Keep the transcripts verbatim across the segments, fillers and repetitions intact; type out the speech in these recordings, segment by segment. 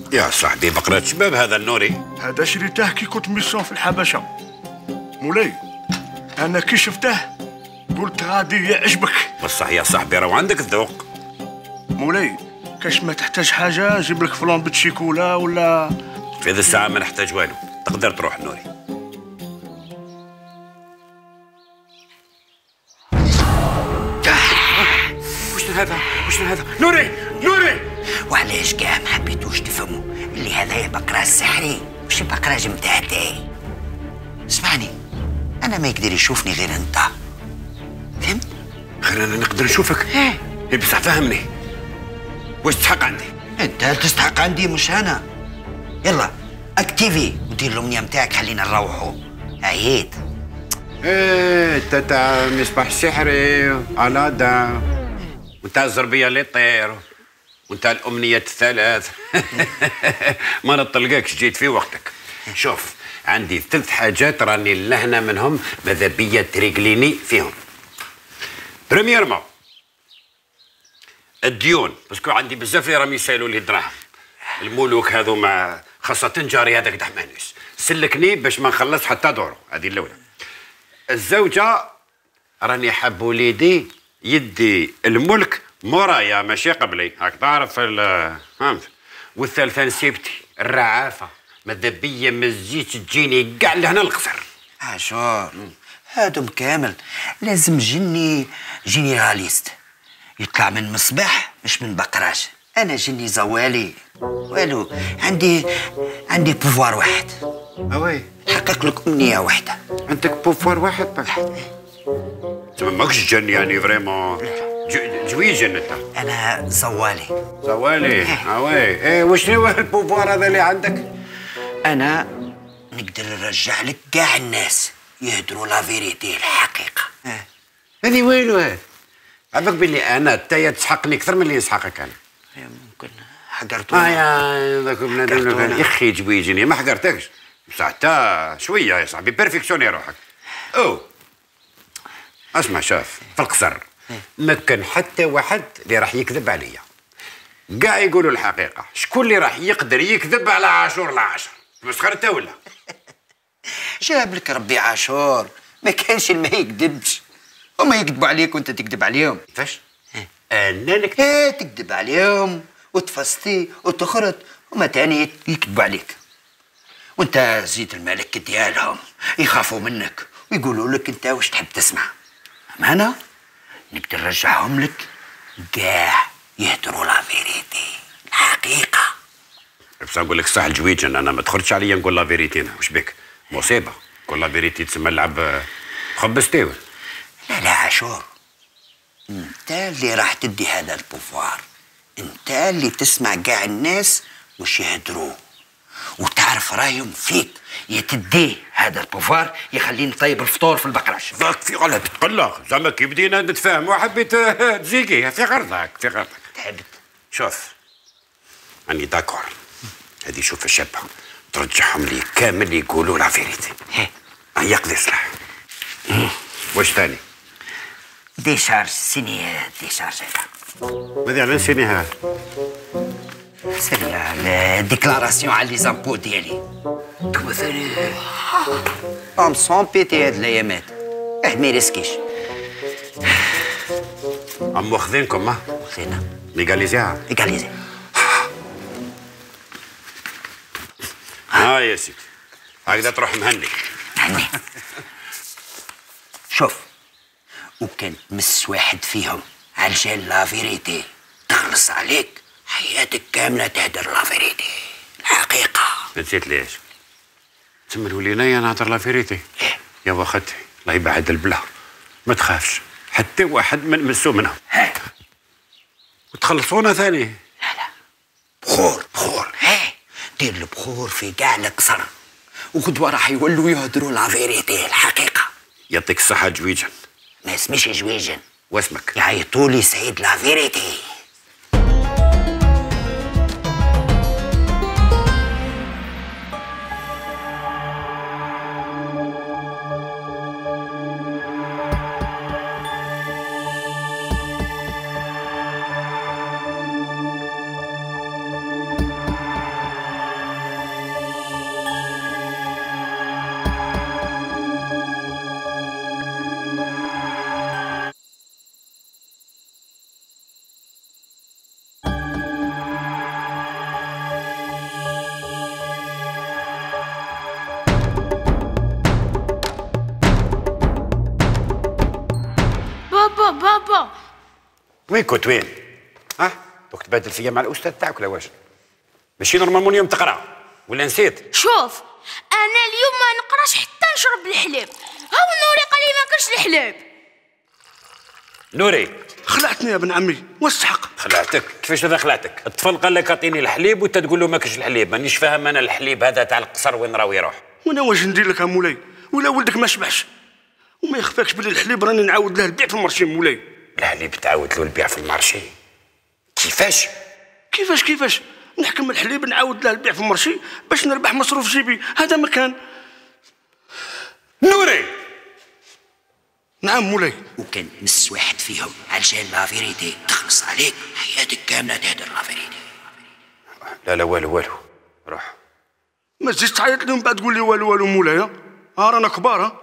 يا صاحبي بقرة شباب هذا النوري. هذا شريته كي كنت ميسيون في الحبشه. مولاي انا كي شفته قلت غادي يعجبك. بصح يا صاحبي راهو عندك الذوق. مولاي كاش ما تحتاج حاجه نجيب لك فلان شيكولا ولا. في هذه الساعه ما نحتاج والو، تقدر تروح نوري. وشنو هذا؟ وشنو هذا؟ نوري نوري وعلاش كاع ما حبيتوش تفهموا اللي هذايا بقرة سحري مش بقرة جمتاتي؟ اسمعني، انا ما يقدر يشوفني غير انت، فهمت؟ غير انا نقدر نشوفك؟ ايه بصح فهمني، واش تحق عندي؟ انت تستحق عندي مش انا. يلا اكتيفي ودير الامنيه نتاعك، خلينا نروحوا. عييت. ايه انت تاع مصباح السحري الادا، وانت الزربيه اللي طير، وانت الامنيات الثلاث. ما نطلقكش، جيت في وقتك. شوف عندي ثلاث حاجات راني لهنا منهم، ماذا بيا تريقليني فيهم. بريميرمون الديون، باسكو عندي بزاف اللي راهم يسالوا لي دراهم. الملوك هذوما خاصة جاري هذاك دحمانوس سلكني باش ما نخلص حتى دورو، هذه الأولى. الزوجة راني حاب وليدي يدي الملك مورايا ماشي قبلي، هاك تعرف فهمت. والثالثة نسيبتي الرعافة، ماذا بيا ما تجيش تجيني كاع لهنا القصر. عاشور هادم كامل لازم جني جينيراليست يطلع من مصباح مش من بقراش. انا جني زوالي والو، عندي عندي بوفوار واحد. اوي نحقق لك امنيه واحده. عندك بوفوار واحد واحد؟ تما ماكش جن يعني فريمون جويجن انت. انا زوالي. زوالي اوي. ايه وشنو هو البوفوار هذا اللي عندك؟ انا نقدر نرجع لك كاع الناس يهدروا لا فيريتي، الحقيقه. هذه ويلو هذه؟ عباك باللي انا تايا تسحقني اكثر من اللي نسحقك انا. ممكن حقرتونا. اه يا ذاك بنادم يا اخي جويجني ما حقرتكش بصح حتى شويه يا صاحبي، بيرفكسيوني روحك. او اسمع شاف في القصر ما كان حتى واحد اللي راح يكذب عليا، كاع يقولوا الحقيقه. شكون اللي راح يقدر يكذب على عاشور العاشر؟ مسخر انت ولا؟ جاب لك ربي عاشور، ما كانش اللي ما يكذبش. هما يكذبوا عليك وانت تكذب عليهم. كيفاش؟ انا نكذب؟ ايه تكذب عليهم وتفسطي وتخرط، هما تاني يكذبوا عليك. وانت زيد الملك ديالهم يخافوا منك ويقولوا لك انت واش تحب تسمع. اما انا نقدر نرجعهم لك كاع يهدروا لا فيريتي، الحقيقه. بس نقول لك صح الجويجن، انا ما تخرجش عليا نقول لا فيريتي. واش بك؟ مصيبه نقول لا فيريتي تسمى اللعب خبزتيوه. لا لا عاشور، انت اللي راح تدي هذا البوفوار، انت اللي تسمع كاع الناس وش يهدروا وتعرف رايهم فيك. يتديه هذا البوفوار يخليني طيب الفطور في البقراش. ذاك في غلط تقلق زعما كي بدينا نتفاهموا حبيت تزيكي في غرضك في غرضك. تحبت شوف راني داكور، هذه شوف الشابه ترجعهم لي كامل يقولوا لا فيريتي. هيا قضي صلاح. واش ثاني؟ ديشارج سيني ديشارج هذا. ماذا على سيني هذا؟ سير الديكلاراسيون على لي زامبو ديالي. كوثري ام سون بيتي هاد الايامات، واحد ما يريسكيش. ام واخذينكم ها؟ واخذينها ليغاليزيها. ليغاليزي. ها يا سيدي هكذا تروح مهني. مهني. شوف وكان تمس واحد فيهم علشان لا فيريتي تخلص عليك حياتك كامله تهدر لا فيريتي، الحقيقه. نسيت ليش؟ تسمى الولينايه نهضر لا فيريتي. يا واختي الله يبعد البلا، ما تخافش حتى واحد ما نمسو منهم. وتخلصونا ثاني. لا لا بخور بخور. هي دير البخور في كاع القصر وغدوه راح يولوا يهدروا لا فيريتي، الحقيقه. يعطيك الصحه جويجن. ما اسميش جويجن، واسمك؟ يعيطوا لي سعيد لا فيريتي. وين كنت وين؟ ها؟ دوك تبادل فيا مع الاستاذ تاعك ولا واش؟ ماشي نورمالمون اليوم تقرا ولا نسيت؟ شوف انا اليوم ما نقراش حتى نشرب الحليب. هاو نوري قال لي ما كاش الحليب. نوري خلعتني يا ابن عمي واستحق. خلعتك؟ كيفاش هذا خلعتك؟ الطفل قال لك اعطيني الحليب وانت تقول له ما كاش الحليب، مانيش فاهم انا الحليب هذا تاع القصر وين راهو يروح؟ وانا واش ندير لك يا مولاي؟ ولا ولدك ما شبعش وما يخفاكش بلي الحليب راني نعاود له البيع في المارشي مولاي. الحليب تعاود له البيع في المارشي؟ كيفاش؟ كيفاش كيفاش؟ نحكم الحليب نعاود له البيع في المارشي باش نربح مصروف جيبي، هذا ما كان. نوري نعم مولاي. وكان مس واحد فيهم علشان لا فيريتي تخلص عليك حياتك كامله تهدر لا فيريتي. لا لا والو والو روح. ما تزيدش تعيط لهم بعد تقول لي والو والو مولاي. ها رانا كبار. ها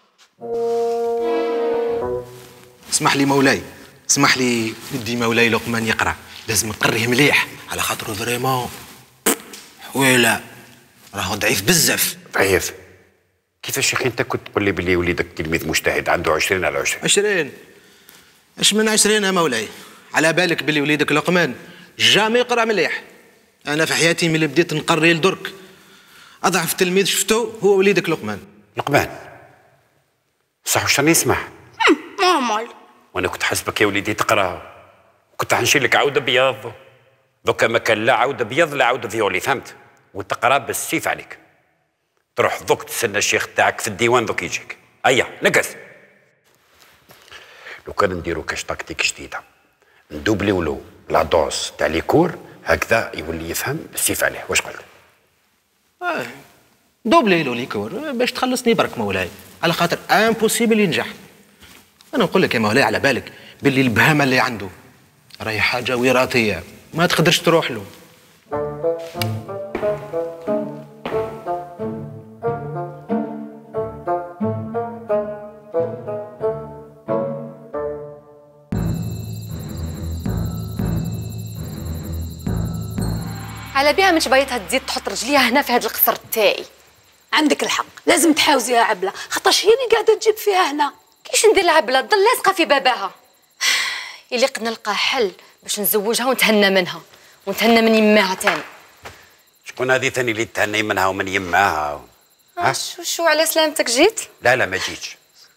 اسمح لي مولاي، اسمح لي ندي مولاي لقمان يقرا، لازم نقريه مليح على خاطره فريمون حويله راهو ضعيف بزاف. ضعيف؟ كيفاش يا اخي انت كنت تقول لي بلي وليدك تلميذ مجتهد عنده عشرين على عشرين؟ عشرين؟ اش من عشرين يا مولاي؟ على بالك بلي وليدك لقمان جامي يقرا مليح. انا في حياتي ملي بديت نقري لدرك اضعف تلميذ شفتو هو وليدك لقمان. لقمان صح واش راني نسمع؟ نورمال. وانا كنت حسبك يا وليدي تقرا كنت حنشيل لك عوده بيض. دوكا ما كان لا عوده بيض لا عوده فيولي، فهمت؟ وتقرا بالسيف عليك. تروح دوك تستنى الشيخ تاعك في الديوان دوك يجيك. هيا نقص. لو كان نديرو كاش تكتيك جديده ندوبليو له لا دوز تاع لي كور هكذا يولي يفهم بالسيف عليه. واش قلت؟ اه دوبلي له ليكور باش تخلصني برك مولاي، على خاطر امبوسيبل ينجح. انا نقول لك يا مولاي على بالك باللي البهامه اللي عنده راهي حاجه وراثيه ما تقدرش تروح له. على بها مش بايتها تزيد تحط رجليها هنا في هذا القصر تاعي. عندك الحق، لازم تحاوزيها عبله، خاطرش هي اللي قاعده تجيب فيها هنا. كيش ندير العبله تضل لاصقه في باباها؟ اللي قد نلقى حل باش نزوجها ونتهنى منها ونتهنى من يماها تاني. شكون هذه ثاني اللي تهني منها ومن يماها؟ ها شو شو على سلامتك جيت؟ لا لا ما جيتش.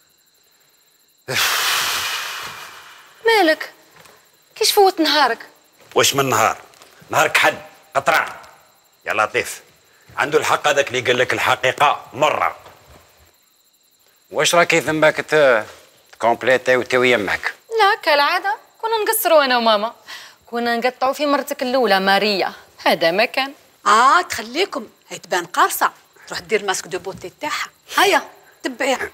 مالك؟ كيش فوت نهارك؟ واش من نهار؟ نهارك حد قطرع يا لطيف. عنده الحق هذاك اللي قال لك الحقيقه مره. واش راكي ثماك تكومبليتي وتوي يمك؟ لا كالعاده كنا نقصروا انا وماما، كنا نقطعوا في مرتك الاولى ماريا، هذا ما كان. اه تخليكم هي تبان قارصه، تروح دير ماسك دو بوتي تاعها. هيا تبعيها.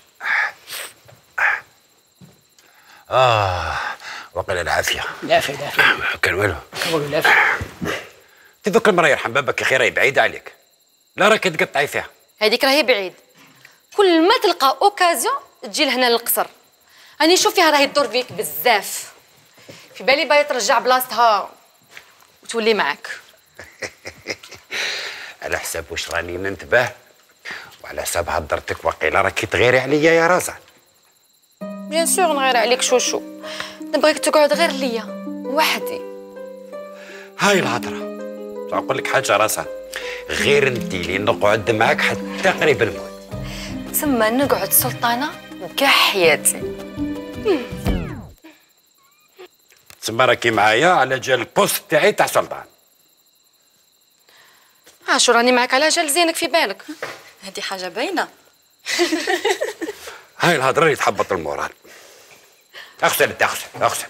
اه وقل العافيه. العافيه العافيه. كان والو. والو العافيه. تذوق المراه يرحم بابك يا اخي راهي بعيده عليك، لا راكي تقطعي فيها. هذيك راهي بعيد، كل ما تلقى اوكازيون تجي لهنا للقصر. راني نشوف فيها راهي تدور فيك بزاف، في بالي باغي ترجع بلاصتها وتولي معاك. على حساب واش راني ننتبه وعلى حساب هضرتك وقيله راكي تغيري عليا يا رازا. بيان سور نغير عليك شوشو، نبغيك تقعد غير ليا وحدي. هاي الهضره نقول لك حاجه راسها، غير انت اللي نقعد معاك حتى قريب الموت. تسمى نقعد سلطانه كاع حياتي. تسمى راكي معايا على جال البوست تاعي تاع سلطان. ها شو راني معاك على جال زينك في بالك، هذه حاجه باينه. هاي الهضره اللي تحبط المورال. اغسل انت اغسل اغسل.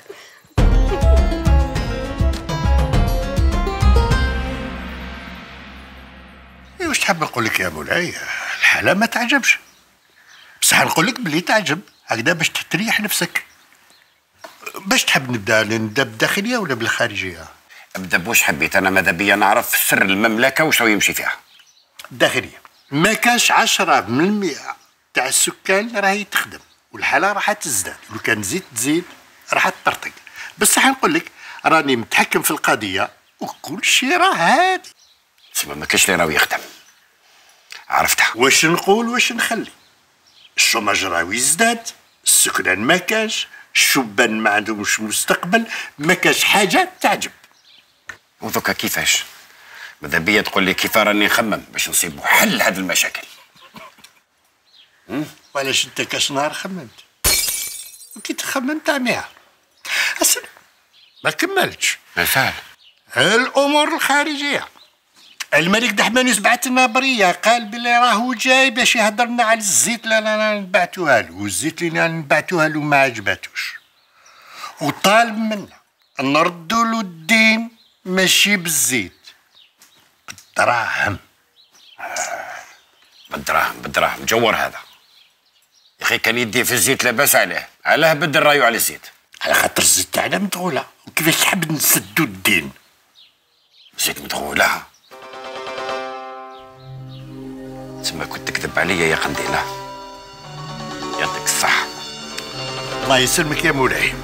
واش تحب نقول لك يا مولاي؟ الحالة ما تعجبش، بصح نقول لك بلي تعجب هكذا باش تريح نفسك. باش تحب نبدا نبدا بالداخليه ولا بالخارجيه؟ ابدا بوش حبيت، انا ماذا بيا نعرف سر المملكه وش هو يمشي فيها. الداخليه ما كانش عشرة بالمئة تاع السكان راهي تخدم، والحاله راح تزداد، ولو كان زيد تزيد راح تطرطق. بصح نقول لك راني متحكم في القضيه وكل شيء راه هادي. تسمى ما كاش اللي راهو يخدم، عرفتها. واش نقول واش نخلي؟ الشوماج راهو يزداد، السكنان ما كانش، الشبان ما عندهمش مستقبل، ما كاش حاجه تعجب. وذوكا كيفاش؟ ماذا بيا تقول لي كيف راني نخمم باش نصيبوا حل هذه المشاكل. وعلاش انت كاش نهار خممت وكي تخمم تعميها؟ اسمع ما كملتش. ما فعل الامور الخارجيه. الملك دحمانوس بعث لنا بريه قال بلي راهو جاي باش يهضر لنا على الزيت اللي رانا نبعثوها له، والزيت اللي رانا نبعثوها له ما عجباتوش، وطالب منا نردوا له الدين ماشي بالزيت، بالدراهم. بالدراهم بالدراهم جور هذا يا اخي، كان يدي في الزيت لاباس عليه، علاه بدل رايو على الزيت؟ على خاطر الزيت تاعنا مدغوله، وكيفاش تحب نسدوا الدين؟ زيت مدغوله؟ تسمى كنت تكذب عليا يا قنديله. يعطيك الصحه. الله يسلمك يا مولاي.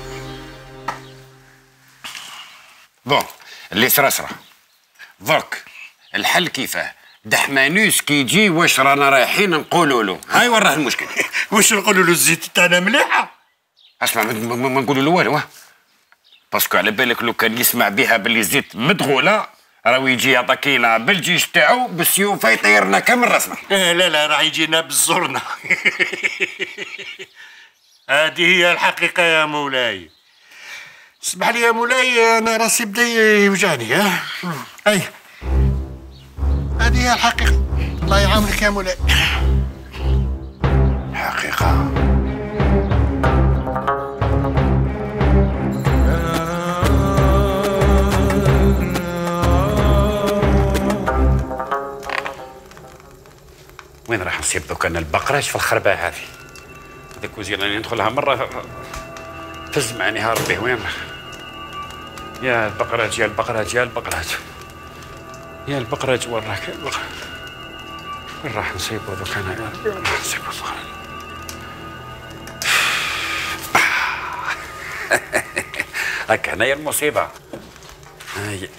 بون اللي سرا سرا. درك الحل كيفاه؟ دحمانوس كي يجي واش رانا رايحين نقولوا له؟ هاي وين راه المشكل؟ واش نقولوا له الزيت تاعنا مليحه؟ اسمع ما نقولوا له والو، باسكو على بالك لو كان يسمع بها باللي الزيت مدغوله راهو يجي يعطينا بالجيش تاعو بالسيوف يطيرنا كامل راسنا. لا لا راح يجينا بالزرنا. هذه هي الحقيقه يا مولاي. اسمح لي يا مولاي انا راسي بدا يوجعني. ها اي هذه هي الحقيقه. الله يعاونك يا مولاي. حقيقه وين راح نصيب دوك انا البقراش في الخربه هذه؟ هذيك وزير راني ندخلها مره فز معني ها ربي وين راح؟ يا البقراج يا البقراج يا البقراج يا البقراج وين راك يا البقراج؟ وين راح نصيبو دوك انا يا ربي؟ وين راح نصيبو البقراج؟ هاك هنايا المصيبه. هاي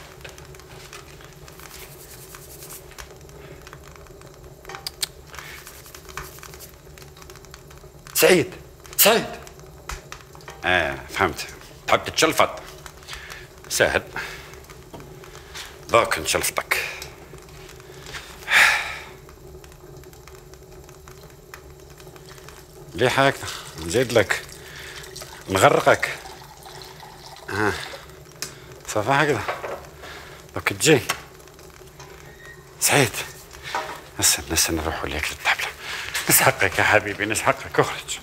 سعيد سعيد. اه فهمت، تحب تتشلفط؟ سهل، ذاك نشلفطك. ليه هكذا؟ نزيد لك نغرقك. ها آه. صافي هكذا دوك تجي. سعيد نستنى نستنى نروحوا ليك للطبلة. نسحقك يا حبيبي نسحقك، اخرج.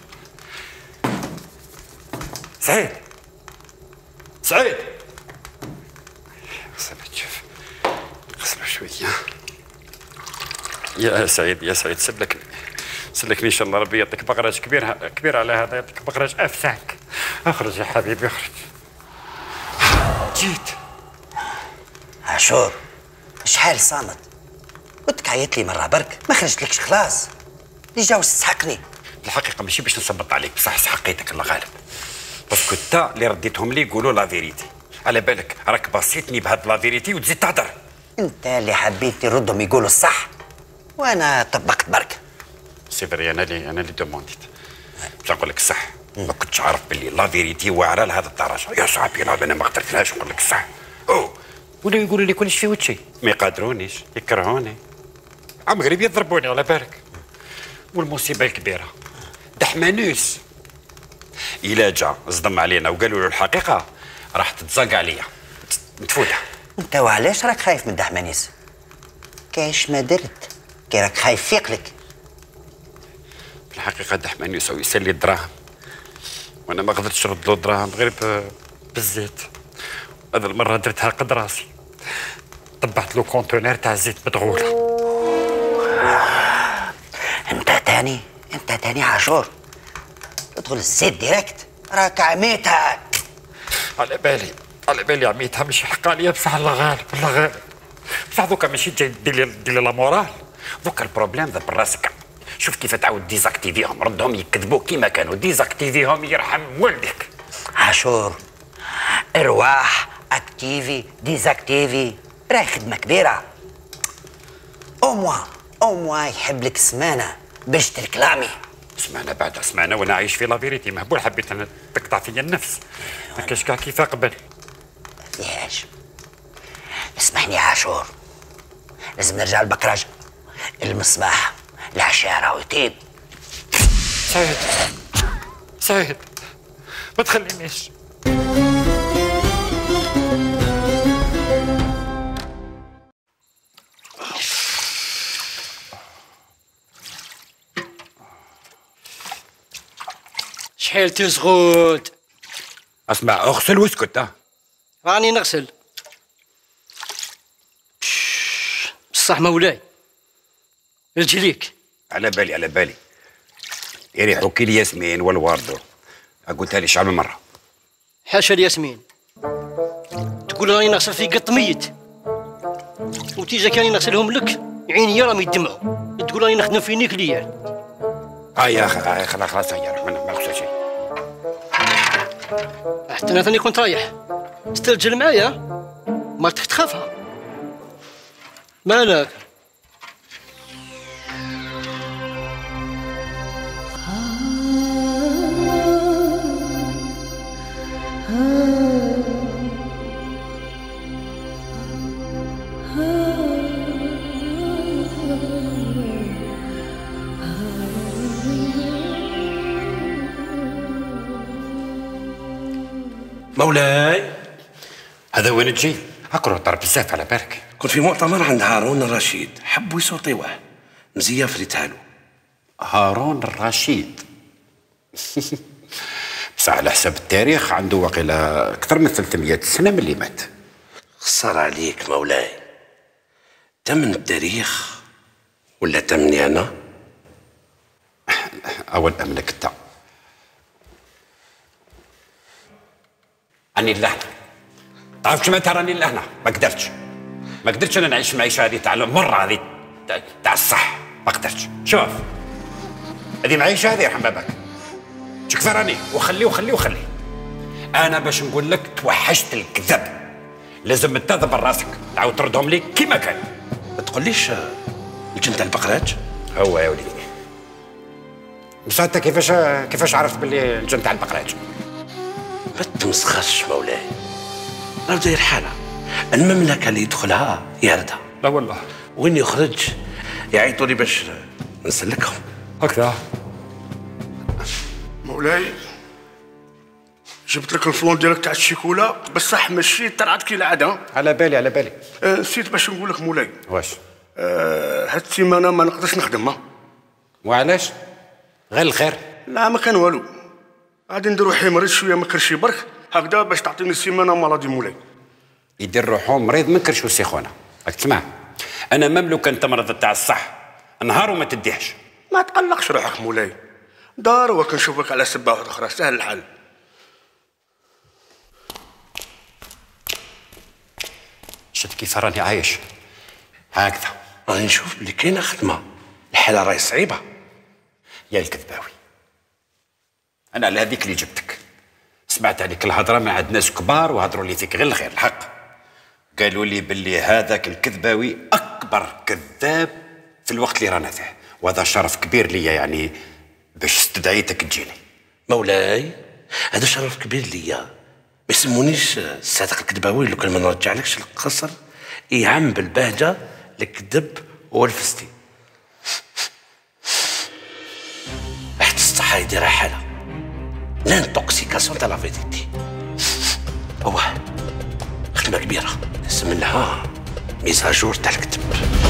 سعيد سعيد استنى تشوف نغسلو شوية. يا سعيد يا سعيد سلكني سلكني ان شاء الله ربي يعطيك بقراج كبير كبير على هذا، يعطيك بقراج افساك. اخرج يا حبيبي اخرج. جيت عاشور شحال صامت؟ قلت لك عيط لي مره برك ما خرجتلكش خلاص. اللي جاوز تسحقني. الحقيقه ماشي باش نصبط عليك بصح سحقيتك الله غالب، باسكو تا اللي رديتهم لي يقولوا لا فيريتي. على بالك راك بسيطني بهاد لا فيريتي وتزيد تهدر. انت اللي حبيت تردهم يقولوا الصح وانا طبقت برك. سي فري انا اللي انا اللي دومونديت. باش نقول لك الصح ما كنتش عارف باللي لا فيريتي واعره لهذا الدرجه. يا صاحبي لا انا ما قدرتلهاش نقول لك الصح. او ولاو يقولوا لي كلش في وجهي، ما يقدرونيش يكرهوني. المغرب يضربوني على بالك. والمصيبه الكبيره دحمانوس إلا جا صدم علينا وقالوا له الحقيقه راح تتزاق عليا نتفوتها. انت وعلاش راك خايف من دحمانوس؟ كاش ما درت كي راك خايف فيقلك. في الحقيقه دحمانوس هو يسال لي الدراهم وانا ما قدرتش نرد له الدراهم غير بالزيت. هذا المره درتها قد راسي، طبعت له كونتونير تاع زيت مدغوله. انت تاني انت تاني عاشور تدخل الزيت ديريكت راك عميتها. على بالي على بالي عميتها مش حق عليا بصح الله غالب الله غالب. بصح دوكا ماشي جاي دير لي دير لي لا مورال. دوكا البروبليم ذا براسك. شوف كيف تعاود ديزاكتيفيهم، ردهم يكذبوا كيما كانوا، ديزاكتيفيهم يرحم والديك. عاشور ارواح اكتيفي ديزاكتيفي راهي خدمه كبيره. او موا او موا يحب لك سمانه باش تركلامي. سمعنا بعد سمعنا وانا عايش في لافيريتي مهبول، حبيت انا تقطع فيا النفس. ما كاش كاع كيف قبل. فيهاش. اسمحني يا عاشور، لازم نرجع للبكراج، المصباح، العشاره ويطيب. سعيد سعيد ما تخلينيش. شحال تسغود؟ اسمع اغسل واسكت. ها راني نغسل. بصح مولاي رجليك. على بالي على بالي. يا حكي لي ياسمين والواردو، قلتها لي شحال من مره. حاشا الياسمين، تقول راني نغسل في قط ميت، وتيجا كاني نغسلهم لك عيني راهم يدمعوا، تقول راني نخدم في نيكليير. اه يا اخي خلاص خلاص هيا ما نغسل شيء. حتى انا ثاني كنت رايح تسترجل معايا، ما تخافها. مالك؟ مولاي هذا وين تجي؟ اقرا طرب بزاف على بالك. كنت في مؤتمر عند هارون الرشيد، حبوا يصوتيوه مزيان فريتها له. هارون الرشيد بصح على حسب التاريخ عنده واقيلا اكثر من ثلاثمية سنه من اللي مات. خسر عليك مولاي، تمن التاريخ ولا تمني انا؟ اول املك انت. راني لهنا، تعرف شو معناتها راني لهنا؟ ما قدرتش ما قدرتش انا نعيش المعيشه هذه تاع المره هذه تاع الصح، ما قدرتش. شوف هذه معيشه هذه يرحم باباك، تكفى راني وخلي وخلي وخلي. انا باش نقول لك توحشت الكذب، لازم تذبر راسك تعاود تردهم لي كيما كان. ما تقوليش الجن تاع البقراج هو يا وليدي. بصح انت كيفاش كيفاش عرفت باللي الجن تاع البقراج؟ ما تمسخرش مولاي، راه داير حاله، المملكه اللي يدخلها يردها. لا والله. وين يخرج يعيطوا لي باش نسلكهم. هكذا مولاي جبت لك الفلون ديالك تاع الشيكولا، بصح ماشي طلعت كي العاده. على بالي على بالي. أه نسيت باش نقول لك مولاي. واش؟ أه هاد السيمانه ما نقدرش نخدم. وعلاش؟ غير الخير. لا ما كان والو، غادي نديرو حمريض شويه ما كرشي برك هكذا باش تعطيني السيمانه مرضي مولاي. يدير روحو مريض من كرش وسيخونه. راك تسمع؟ انا مملوك انت مرض تاع الصح نهار وما تديهش. ما تقلقش روحك مولاي، دار وكنشوفك على سبه واحده اخرى سهل الحال. شفت كيف راني عايش هكذا. راني نشوف بلي كاينه خدمه، الحاله راهي صعيبه. يا الكذباوي، انا على هذيك اللي جبتك سمعت عليك الهضره من عند ناس كبار وهضروا لي فيك غير الخير الحق. قالوا لي باللي هذاك الكذباوي اكبر كذاب في الوقت اللي رانا فيه، وهذا شرف كبير ليا يعني باش استدعيتك تجيني. مولاي هذا شرف كبير ليا، ما يسمونيش الصادق الكذباوي لو كان ما نرجعلكش القصر يعم بالبهجه الكذب والفستي. ريحة الصحة يديرها حالة، لانتوكسيكاسيون تاع لافيديتي. هو خدمة كبيرة اسم لها ميزاجور تاع الكتب.